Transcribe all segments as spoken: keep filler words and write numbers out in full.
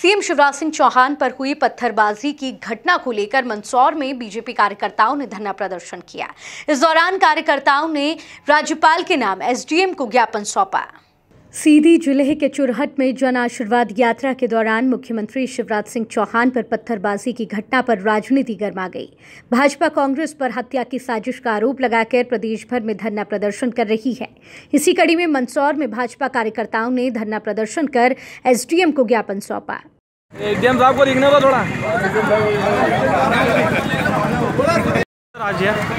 CM Shivraj Singh Chauhan पर हुई पत्थरबाजी की घटना को लेकर मंदसौर में बीजेपी कार्यकर्ताओं ने धरना प्रदर्शन किया। इस दौरान कार्यकर्ताओं ने राज्यपाल के नाम एसडीएम को ज्ञापन सौंपा। सीधी जिले के चुरहट में जन आशीर्वाद यात्रा के दौरान मुख्यमंत्री शिवराज सिंह चौहान पर पत्थरबाजी की घटना पर राजनीति गर्मा गई। भाजपा कांग्रेस पर हत्या की साजिश का आरोप लगाकर प्रदेश भर में धरना प्रदर्शन कर रही है। इसी कड़ी में मंदसौर में भाजपा कार्यकर्ताओं ने धरना प्रदर्शन कर एसडीएम को ज्ञापन सौंपा। एसडीएम साहब को लिखने को थोड़ा राज्य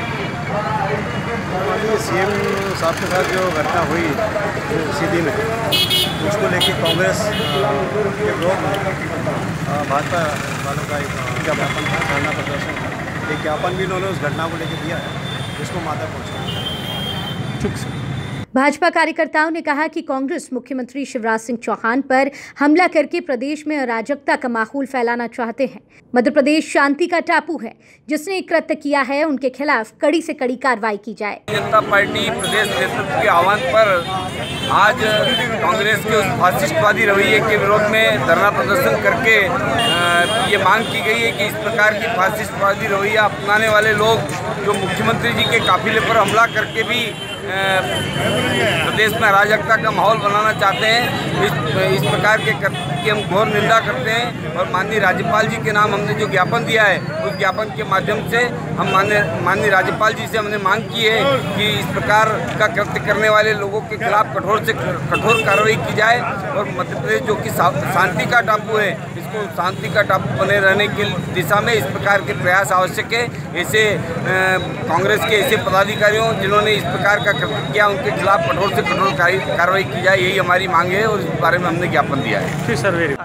सीएम साहब के साथ जो घटना हुई सीधी में, उसको लेके कांग्रेस के विरोध में भाजपा वालों का एक ज्ञापन था, धरना प्रदर्शन था। एक ज्ञापन भी उन्होंने उस घटना को लेके दिया है, जिसको माता पहुँचा। भाजपा कार्यकर्ताओं ने कहा कि कांग्रेस मुख्यमंत्री शिवराज सिंह चौहान पर हमला करके प्रदेश में अराजकता का माहौल फैलाना चाहते हैं। मध्य प्रदेश शांति का टापू है, जिसने कृत्य किया है उनके खिलाफ कड़ी से कड़ी कार्रवाई की जाए। जनता पार्टी प्रदेश नेतृत्व के आह्वान पर आज कांग्रेस के उस फासिस्टवादी रवैये के विरोध में धरना प्रदर्शन करके ये मांग की गई है कि इस प्रकार की फासिस्टवादी रवैया अपनाने वाले लोग जो मुख्यमंत्री जी के काफिले पर हमला करके भी प्रदेश में अराजकता का माहौल बनाना चाहते हैं, इस, इस प्रकार के की हम घोर निंदा करते हैं। और माननीय राज्यपाल जी के नाम हमने जो ज्ञापन दिया है, उस ज्ञापन के माध्यम से हम माननीय माननीय राज्यपाल जी से हमने मांग की है कि इस प्रकार का कृत्य करने वाले लोगों के खिलाफ कठोर से कठोर कार्रवाई की जाए और मध्य प्रदेश जो कि शांति का टापू है, इसको शांति का टापू बने रहने की दिशा में इस प्रकार के प्रयास आवश्यक है। ऐसे कांग्रेस के ऐसे पदाधिकारियों जिन्होंने इस प्रकार का कृत्य किया, उनके खिलाफ कठोर से कठोर कार्रवाई की जाए, यही हमारी मांग है और इस बारे में हमने ज्ञापन दिया है।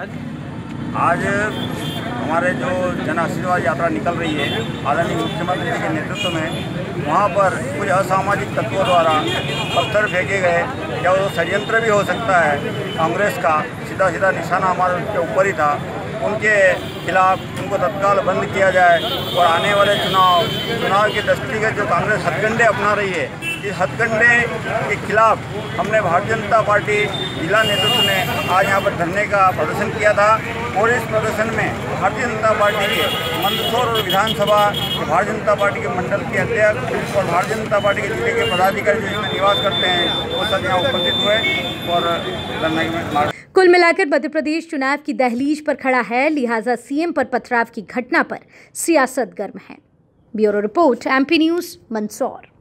आज हमारे जो जन आशीर्वाद यात्रा निकल रही है आदरणीय मुख्यमंत्री जी के नेतृत्व में, वहाँ पर कुछ असामाजिक तत्वों द्वारा पत्थर फेंके गए। क्या वो षड्यंत्र भी हो सकता है? कांग्रेस का सीधा सीधा निशाना हमारे उसके ऊपर ही था। उनके खिलाफ उनको तत्काल बंद किया जाए और आने वाले चुनाव चुनाव के दृष्टिगत जो कांग्रेस हथकंडे अपना रही है, इस हथकंडे के खिलाफ हमने भारतीय जनता पार्टी जिला नेतृत्व ने आज यहाँ पर धरने का प्रदर्शन किया था। और इस प्रदर्शन में भारतीय जनता पार्टी के मंदसौर और विधानसभा भारतीय जनता पार्टी के मंडल के अध्यक्ष और भारतीय जनता पार्टी के जिले के पदाधिकारी जो इसमें निवास करते हैं, वो सब यहाँ उपस्थित हुए और धरने में। कुल मिलाकर मध्य प्रदेश चुनाव की दहलीज पर खड़ा है, लिहाजा सीएम पर पथराव की घटना पर सियासत गर्म है। Bureau report, MP news, Mandsaur.